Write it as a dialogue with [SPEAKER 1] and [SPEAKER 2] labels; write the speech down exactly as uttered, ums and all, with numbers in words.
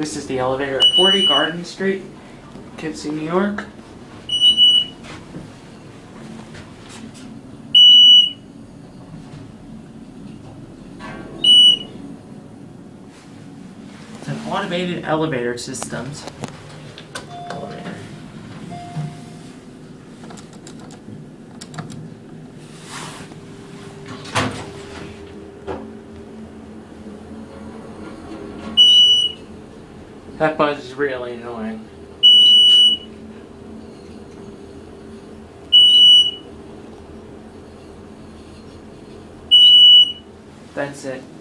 [SPEAKER 1] This is the elevator at forty Garden Street, Poughkeepsie, New York. It's an automated elevator systems. Elevator. That buzz is really annoying. That's it.